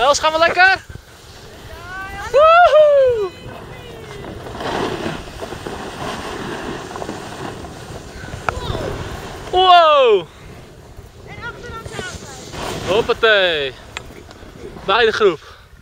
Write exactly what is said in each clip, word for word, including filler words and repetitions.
Els, gaan we lekker? Woehoe! Wow! En achterlangs aansluiten. Hoppatee! Bij de groep.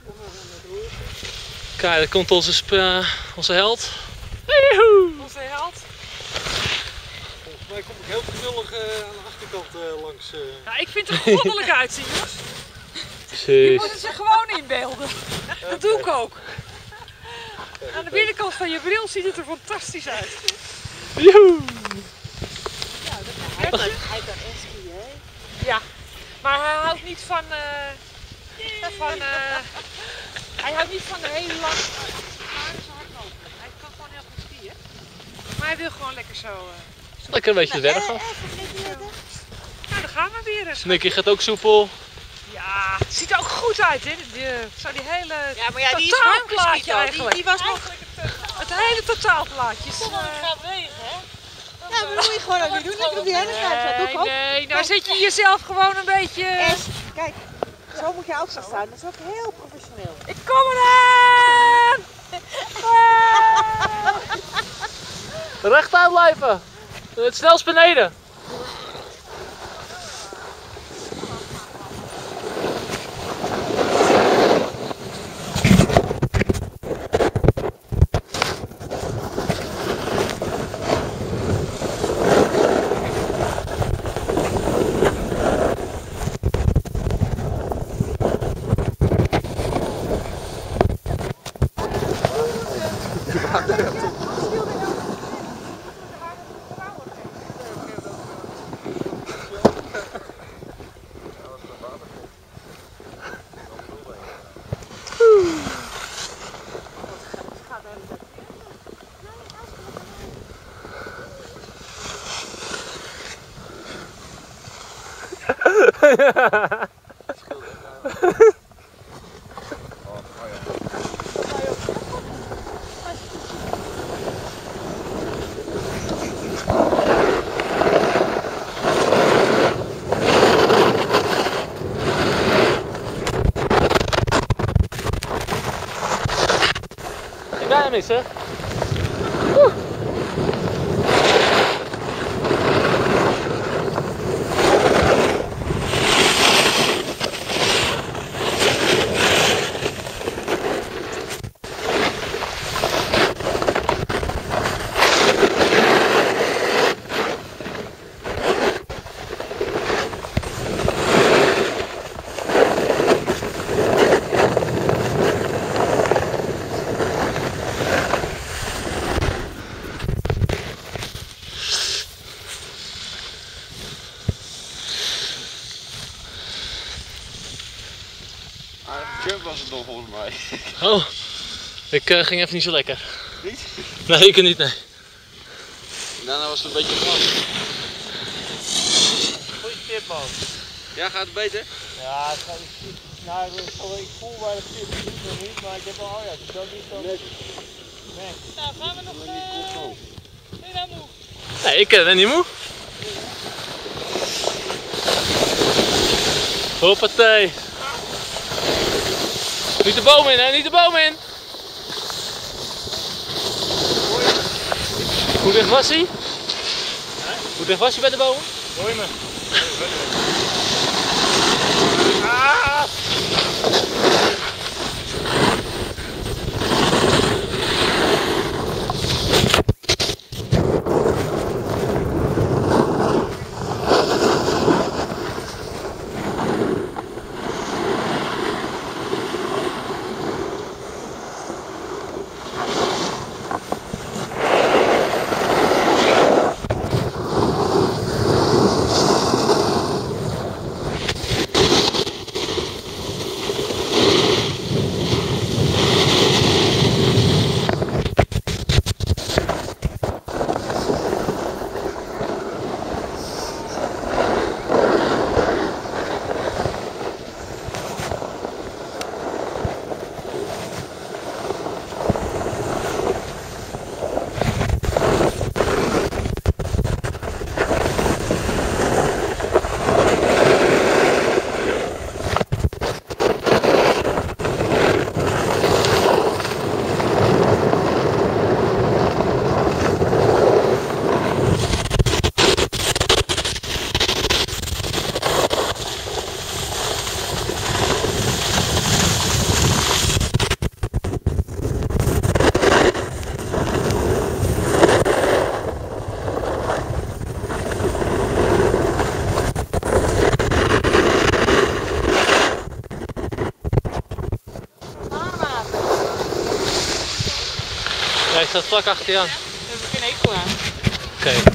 Kijk, daar komt onze, uh, onze held. Joehoe! Onze held. Volgens mij kom ik heel knullig uh, aan de achterkant uh, langs. Uh... Ja, ik vind het er goddelijk uitzien, jongens. Je Precies. moet het zich gewoon inbeelden. Dat doe ik ook. Aan de binnenkant van je bril ziet het er fantastisch uit. Joehoe! Hij kan, hij kan echt skiën, hè? Ja, maar hij houdt niet van. Uh, van uh, hij houdt niet van de hele lange paarden zo hard lopen. Hij kan gewoon heel goed skiën. Maar hij wil gewoon lekker zo. Uh, Lekker een beetje de berg af. nou, dan gaan we weer eens. Nicky gaat ook soepel. Ja, het ziet er ook goed uit, hè? Die, zo die hele Ja, maar ja, die is totaalplaatje warm geskiet al. Die, eigenlijk. die was nog... Het hele totaalplaatje. is, Het uh, gaat regen, hè? Ja, maar dat moet je gewoon ook niet doen. Lekker op die hele schuif staan. Doe ik ook. Nee, nou zet je jezelf gewoon een beetje. Es, kijk. Zo moet je ook gaan staan. Dat is ook heel professioneel. Ik kom eraan! Rechtuit blijven. Het snelst beneden. Ik ben er mis, hè? Woe. Jump was het nog volgens mij. Oh, ik uh, ging even niet zo lekker. Niet? Nee, ik niet, nee. Daarna was het een beetje glad. Goeie tip, man. Ja, gaat het beter? Ja, het gaat niet. Nou, ik voel waar het zit, ik doe het nog niet, maar ik heb wel, oh ja, het is ook niet zo. Nee. Nee. Nou, gaan we nog... Uh... Ben je nou moe? Nee, ik ben niet moe. Hoppatee. Niet de boom in, hè? Niet de boom in. Hoe dicht was hij? Hoe dicht was hij bij de boom? Hoor je me? Ah! staat vlak achter je aan. Daar heb ik geen ekel aan. Oké.